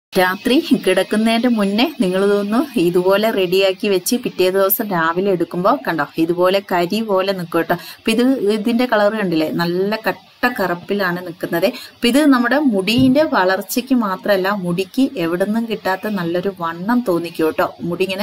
രാത്രി കിടക്കുന്നതിന്റെ മുന്നേ നിങ്ങളിതൊന്ന് ഇതുപോലെ റെഡിയാക്കി വെച്ച് പിറ്റേ ദിവസം രാവിലെ എടുക്കുമ്പോൾ കണ്ടോ ഇതുപോലെ കരി പോലെ നിൽക്കും കേട്ടോ. അപ്പൊ ഇതിന്റെ കളർ കണ്ടില്ലേ, നല്ല കട്ട കറുപ്പിലാണ് നിൽക്കുന്നത്. അപ്പൊ ഇത് നമ്മുടെ മുടിന്റെ വളർച്ചയ്ക്ക് മാത്രമല്ല, മുടിക്ക് എവിടെ നിന്നും കിട്ടാത്ത നല്ലൊരു വണ്ണം തോന്നിക്കും കേട്ടോ. മുടി ഇങ്ങനെ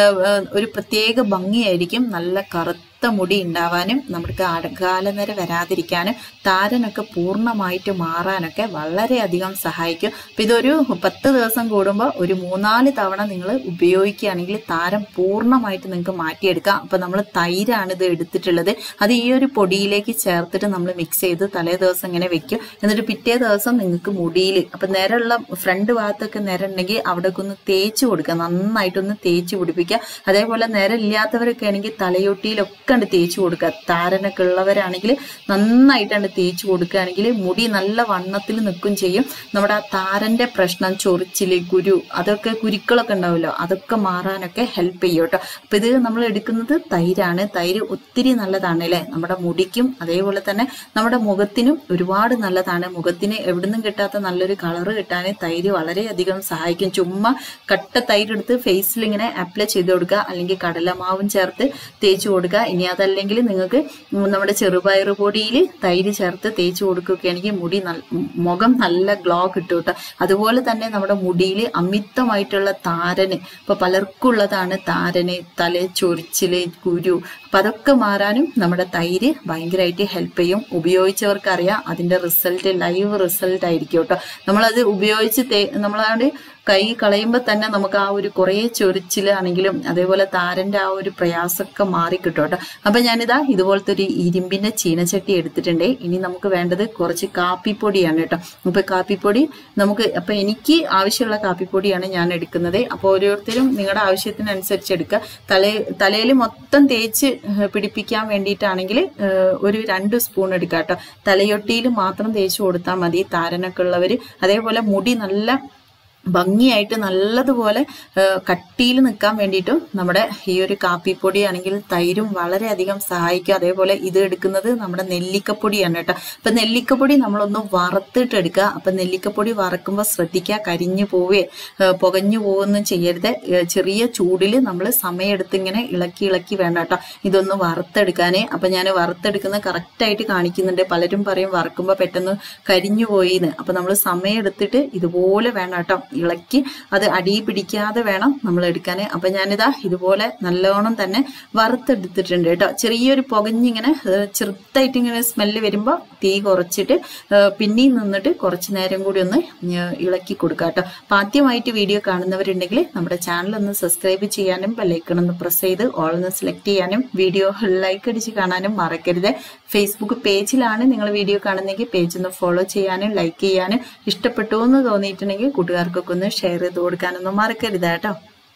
ഒരു പ്രത്യേക ഭംഗിയായിരിക്കും. നല്ല കറുത്ത മുടി ഉണ്ടാവാനും നമുക്ക് അകാലനര വരാതിരിക്കാനും താരനൊക്കെ പൂർണ്ണമായിട്ട് മാറാനൊക്കെ വളരെയധികം സഹായിക്കും. അപ്പൊ ഇതൊരു 10 ദിവസം കൂടുമ്പോൾ ഒരു 3-4 തവണ നിങ്ങൾ ഉപയോഗിക്കുകയാണെങ്കിൽ താരം പൂർണ്ണമായിട്ട് നിങ്ങൾക്ക് മാറ്റിയെടുക്കാം. അപ്പൊ നമ്മൾ തൈരാണ് ഇത് എടുത്തിട്ടുള്ളത്. അത് ഈ ഒരു പൊടിയിലേക്ക് ചേർത്തിട്ട് നമ്മൾ മിക്സ് ചെയ്ത് തലേ ദിവസം ഇങ്ങനെ വെക്കും. എന്നിട്ട് പിറ്റേ ദിവസം നിങ്ങൾക്ക് മുടിയിൽ അപ്പൊ നിരയുള്ള ഫ്രണ്ട് ഭാഗത്തൊക്കെ നിരണ്ടെങ്കിൽ അവിടേക്ക് ഒന്ന് തേച്ച് കൊടുക്കുക, നന്നായിട്ടൊന്ന് തേച്ച് പിടിപ്പിക്കുക. അതേപോലെ നിരയില്ലാത്തവരൊക്കെ ആണെങ്കിൽ തലയൊട്ടിയിലൊക്കെ തേച്ച് കൊടുക്കുക. താരനൊക്കെ ഉള്ളവരാണെങ്കിൽ നന്നായിട്ടാണ് തേച്ച് കൊടുക്കുകയാണെങ്കിൽ മുടി നല്ല വണ്ണത്തിൽ നിൽക്കും ചെയ്യും. നമ്മുടെ ആ താരന്റെ പ്രശ്നം, ചൊറിച്ചില്, അതൊക്കെ കുരുക്കളൊക്കെ ഉണ്ടാവുമല്ലോ, അതൊക്കെ മാറാനൊക്കെ ഹെൽപ്പ് ചെയ്യും കേട്ടോ. അപ്പൊ ഇത് നമ്മൾ എടുക്കുന്നത് തൈരാണ്. തൈര് ഒത്തിരി നല്ലതാണ് അല്ലെ, നമ്മുടെ മുടിക്കും അതേപോലെ തന്നെ നമ്മുടെ മുഖത്തിനും ഒരുപാട് നല്ലതാണ്. മുഖത്തിന് എവിടുന്നും കിട്ടാത്ത നല്ലൊരു കളറ് കിട്ടാൻ തൈര് വളരെയധികം സഹായിക്കും. ചുമ്മാ കട്ട തൈരെടുത്ത് ഫേസിൽ ഇങ്ങനെ അപ്ലൈ ചെയ്ത് കൊടുക്കുക, അല്ലെങ്കിൽ കടലമാവും ചേർത്ത് തേച്ച് കൊടുക്കുക. ഇനി അതല്ലെങ്കിൽ നിങ്ങൾക്ക് നമ്മുടെ ചെറുപയർ പൊടിയിൽ തൈര് ചേർത്ത് തേച്ച് കൊടുക്കുകയാണെങ്കിൽ മുഖം നല്ല ഗ്ലോ കിട്ടും കേട്ടോ. അതുപോലെ തന്നെ നമ്മുടെ മുടിയിൽ അമിതമായിട്ടുള്ള താരന്, ഇപ്പൊ പലർക്കും ഉള്ളതാണ് താരന്, ചൊറിച്ചില്, കുരു, അപ്പൊ അതൊക്കെ മാറാനും നമ്മുടെ തൈര് ഭയങ്കരമായിട്ട് ഹെൽപ്പ് ചെയ്യും. ഉപയോഗിച്ചവർക്കറിയാം അതിന്റെ റിസൾട്ട് ലൈവ് റിസൾട്ട് ആയിരിക്കും കേട്ടോ. നമ്മളത് ഉപയോഗിച്ച് നമ്മളത് കൈ കളയുമ്പോൾ തന്നെ നമുക്ക് ആ ഒരു കുറേ ചൊറിച്ചിലാണെങ്കിലും അതേപോലെ താരന്റെ ആ ഒരു പ്രയാസമൊക്കെ മാറിക്കിട്ടും കേട്ടോ. അപ്പൊ ഞാനിതാ ഇതുപോലത്തെ ഒരു ഇരുമ്പിന്റെ ചീനച്ചട്ടി എടുത്തിട്ടുണ്ട്. ഇനി നമുക്ക് വേണ്ടത് കുറച്ച് കാപ്പിപ്പൊടിയാണ് കേട്ടോ. അപ്പൊ കാപ്പിപ്പൊടി അപ്പൊ എനിക്ക് ആവശ്യമുള്ള കാപ്പിപ്പൊടിയാണ് ഞാൻ എടുക്കുന്നത്. അപ്പൊ ഓരോരുത്തരും നിങ്ങളുടെ ആവശ്യത്തിനനുസരിച്ച് എടുക്കുക. തലയിൽ മൊത്തം തേച്ച് പിടിപ്പിക്കാൻ വേണ്ടിയിട്ടാണെങ്കിൽ ഒരു 2 സ്പൂൺ എടുക്കുക കേട്ടോ. തലയൊട്ടിയിൽ മാത്രം തേച്ച് കൊടുത്താൽ മതി താരനൊക്കെ ഉള്ളവര്. അതേപോലെ മുടി നല്ല ഭംഗിയായിട്ട് നല്ലതുപോലെ കട്ടിയിൽ നിൽക്കാൻ വേണ്ടിയിട്ടും നമ്മുടെ ഈ ഒരു കാപ്പിപ്പൊടി ആണെങ്കിൽ തൈരും വളരെയധികം സഹായിക്കും. അതേപോലെ ഇത് എടുക്കുന്നത് നമ്മുടെ നെല്ലിക്കപ്പൊടിയാണ് കേട്ടോ. അപ്പൊ നെല്ലിക്കപ്പൊടി നമ്മളൊന്ന് വറുത്തിട്ട് എടുക്കുക. അപ്പൊ നെല്ലിക്കപ്പൊടി വറക്കുമ്പോൾ ശ്രദ്ധിക്കുക, കരിഞ്ഞു പോവേ പുകഞ്ഞു പോവൊന്നും ചെയ്യരുത്. ചെറിയ ചൂടിൽ നമ്മൾ സമയമെടുത്ത് ഇങ്ങനെ ഇളക്കി വേണം കേട്ടോ ഇതൊന്ന് വറുത്തെടുക്കാനേ. അപ്പൊ ഞാൻ വറുത്തെടുക്കുന്നത് കറക്റ്റായിട്ട് കാണിക്കുന്നുണ്ട്. പലരും പറയും വറക്കുമ്പോൾ പെട്ടെന്ന് കരിഞ്ഞു പോയിന്ന്. അപ്പൊ നമ്മൾ സമയമെടുത്തിട്ട് ഇതുപോലെ വേണം കേട്ടോ ഇളക്കി, അത് അടി പിടിക്കാതെ വേണം നമ്മൾ എടുക്കാൻ. അപ്പൊ ഞാനിതാ ഇതുപോലെ നല്ലോണം തന്നെ വറുത്തെടുത്തിട്ടുണ്ട് കേട്ടോ. ചെറിയൊരു പുകഞ്ഞിങ്ങനെ ചെറുതായിട്ട് ഇങ്ങനെ സ്മെല്ല് വരുമ്പോൾ തീ കുറച്ചിട്ട് പിന്നെയും നിന്നിട്ട് കുറച്ച് നേരം കൂടി ഒന്ന് ഇളക്കി കൊടുക്കുക കേട്ടോ. അപ്പൊ ആദ്യമായിട്ട് വീഡിയോ കാണുന്നവരുണ്ടെങ്കിൽ നമ്മുടെ ചാനൽ ഒന്ന് സബ്സ്ക്രൈബ് ചെയ്യാനും ബെല്ലൈക്കൺ ഒന്ന് പ്രസ് ചെയ്ത് ഓൾ ഒന്ന് സെലക്ട് ചെയ്യാനും വീഡിയോ ലൈക്ക് അടിച്ച് കാണാനും മറക്കരുത്. ഫേസ്ബുക്ക് പേജിലാണ് നിങ്ങൾ വീഡിയോ കാണുന്നെങ്കിൽ പേജ് ഒന്ന് ഫോളോ ചെയ്യാനും ലൈക്ക് ചെയ്യാനും, ഇഷ്ടപ്പെട്ടു എന്ന് തോന്നിയിട്ടുണ്ടെങ്കിൽ കൂട്ടുകാർക്ക് ഒന്ന് ഷെയർ ചെയ്ത് കൊടുക്കാനൊന്നും മറക്കരുത് കേട്ടോ.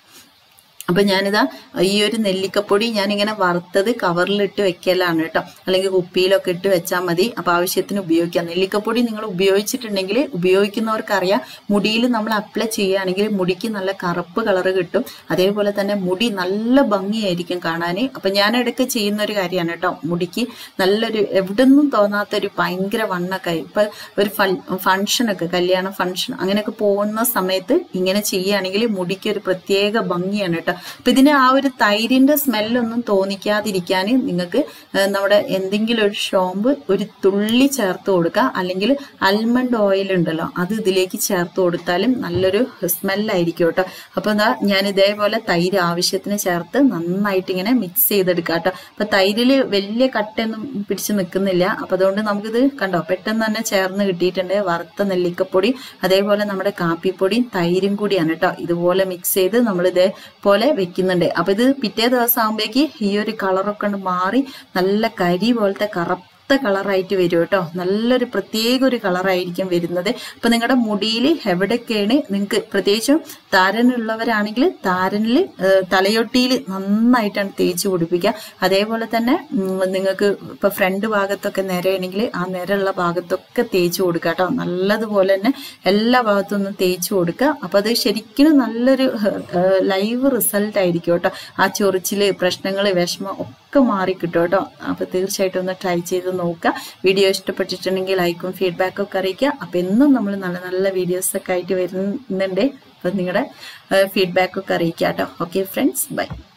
അപ്പൊ ഞാനിതാ ഈ ഒരു നെല്ലിക്കപ്പൊടി ഞാനിങ്ങനെ വറുത്തത് കവറിലിട്ട് വെക്കലാണ് കേട്ടോ, അല്ലെങ്കിൽ കുപ്പിയിലൊക്കെ ഇട്ട് വെച്ചാൽ മതി. അപ്പൊ ആവശ്യത്തിന് ഉപയോഗിക്കാം. നെല്ലിക്കപ്പൊടി നിങ്ങൾ ഉപയോഗിച്ചിട്ടുണ്ടെങ്കിൽ ഉപയോഗിക്കുന്നവർക്കറിയാം മുടിയിൽ നമ്മൾ അപ്ലൈ ചെയ്യുകയാണെങ്കിൽ മുടിക്ക് നല്ല കറുപ്പ് കളറ് കിട്ടും. അതേപോലെ തന്നെ മുടി നല്ല ഭംഗിയായിരിക്കും കാണാൻ. അപ്പൊ ഞാൻ ഇടയ്ക്ക് ചെയ്യുന്ന ഒരു കാര്യമാണ് കേട്ടോ, മുടിക്ക് നല്ലൊരു എവിടെന്നും തോന്നാത്തൊരു ഭയങ്കര വണ്ണൊക്കെ ഇപ്പൊ ഒരു ഫംഗ്ഷനൊക്കെ കല്യാണ ഫംഗ്ഷൻ അങ്ങനെയൊക്കെ പോകുന്ന സമയത്ത് ഇങ്ങനെ ചെയ്യുകയാണെങ്കിൽ മുടിക്ക് ഒരു പ്രത്യേക ഭംഗിയാണ് കേട്ടോ. അപ്പൊ ഇതിന് ആ ഒരു തൈരിന്റെ സ്മെല്ലൊന്നും തോന്നിക്കാതിരിക്കാൻ നിങ്ങൾക്ക് നമ്മുടെ എന്തെങ്കിലും ഒരു ഷോമ്പ് ഒരു തുള്ളി ചേർത്ത് കൊടുക്കുക, അല്ലെങ്കിൽ ആൽമണ്ട് ഓയിൽ ഉണ്ടല്ലോ അത് ഇതിലേക്ക് ചേർത്ത് കൊടുത്താലും നല്ലൊരു സ്മെല്ലായിരിക്കും കേട്ടോ. അപ്പൊ എന്താ ഞാൻ ഇതേപോലെ തൈര് ആവശ്യത്തിന് ചേർത്ത് നന്നായിട്ട് ഇങ്ങനെ മിക്സ് ചെയ്തെടുക്കുക കേട്ടോ. അപ്പൊ തൈരില് വലിയ കട്ടയൊന്നും പിടിച്ച് നിൽക്കുന്നില്ല. അപ്പൊ അതുകൊണ്ട് നമുക്കിത് കണ്ടോ പെട്ടെന്ന് തന്നെ ചേർന്ന് കിട്ടിയിട്ടുണ്ട്. വറുത്ത നെല്ലിക്കപ്പൊടി അതേപോലെ നമ്മുടെ കാപ്പിപ്പൊടിയും തൈരും കൂടിയാണ് കേട്ടോ. ഇതുപോലെ മിക്സ് ചെയ്ത് നമ്മൾ ഇതേപോലെ വെക്കുന്നുണ്ട്. അപ്പൊ ഇത് പിറ്റേ ദിവസം ആകുമ്പോഴേക്ക് ഈ ഒരു കളറൊക്കെ മാറി നല്ല കരി പോലത്തെ കറുത്ത കളറായിട്ട് വരും കേട്ടോ. നല്ലൊരു പ്രത്യേക ഒരു കളറായിരിക്കും വരുന്നത്. അപ്പൊ നിങ്ങളുടെ മുടിയിൽ എവിടെയൊക്കെയാണ് നിങ്ങൾക്ക് പ്രത്യേകിച്ചും താരനുള്ളവരാണെങ്കിൽ താരനിൽ തലയൊട്ടിയിൽ നന്നായിട്ടാണ് തേച്ച് പിടിപ്പിക്കുക. അതേപോലെ തന്നെ നിങ്ങൾക്ക് ഇപ്പൊ ഫ്രണ്ട് ഭാഗത്തൊക്കെ നിരയാണെങ്കിൽ ആ നിരയുള്ള ഭാഗത്തൊക്കെ തേച്ച് കൊടുക്കുക കേട്ടോ. നല്ലതുപോലെ തന്നെ എല്ലാ ഭാഗത്തും ഒന്ന് തേച്ച് കൊടുക്കുക. അപ്പൊ അത് ശരിക്കും നല്ലൊരു ലൈവ് റിസൾട്ട് ആയിരിക്കും കേട്ടോ. ആ ചൊറിച്ചില്, പ്രശ്നങ്ങള്, വിഷമം ഒക്കെ മാറി കിട്ടും കേട്ടോ. അപ്പോൾ തീർച്ചയായിട്ടും ഒന്ന് ട്രൈ ചെയ്ത് നോക്കുക. വീഡിയോ ഇഷ്ടപ്പെട്ടിട്ടുണ്ടെങ്കിൽ ലൈക്കും ഫീഡ്ബാക്കും ഒക്കെ അറിയിക്കുക. അപ്പോൾ എന്നും നമ്മൾ നല്ല നല്ല വീഡിയോസൊക്കെ ആയിട്ട് വരുന്നുണ്ട്. അപ്പോൾ നിങ്ങളുടെ ഫീഡ്ബാക്കൊക്കെ അറിയിക്കുക കേട്ടോ. Okay friends, by.